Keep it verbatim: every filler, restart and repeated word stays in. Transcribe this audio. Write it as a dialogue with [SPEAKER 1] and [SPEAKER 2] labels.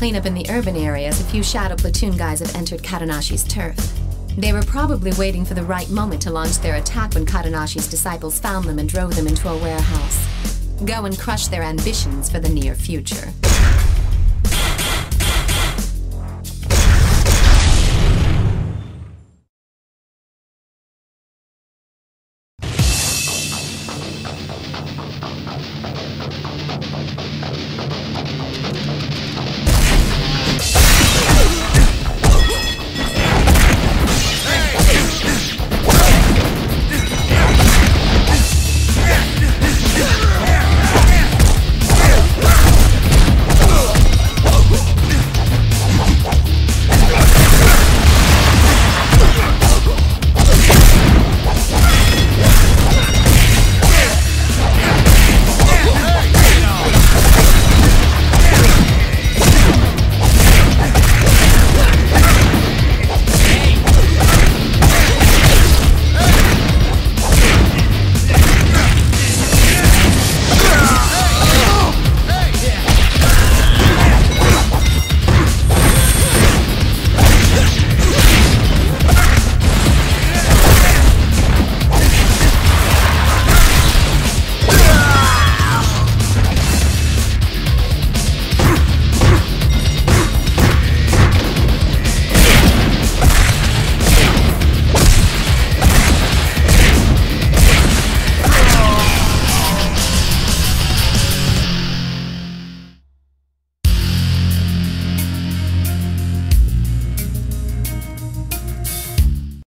[SPEAKER 1] cleanup in the urban areas, a few shadow platoon guys have entered Katanashi's turf. They were probably waiting for the right moment to launch their attack when Katanashi's disciples found them and drove them into a warehouse. Go and crush their ambitions for the near future.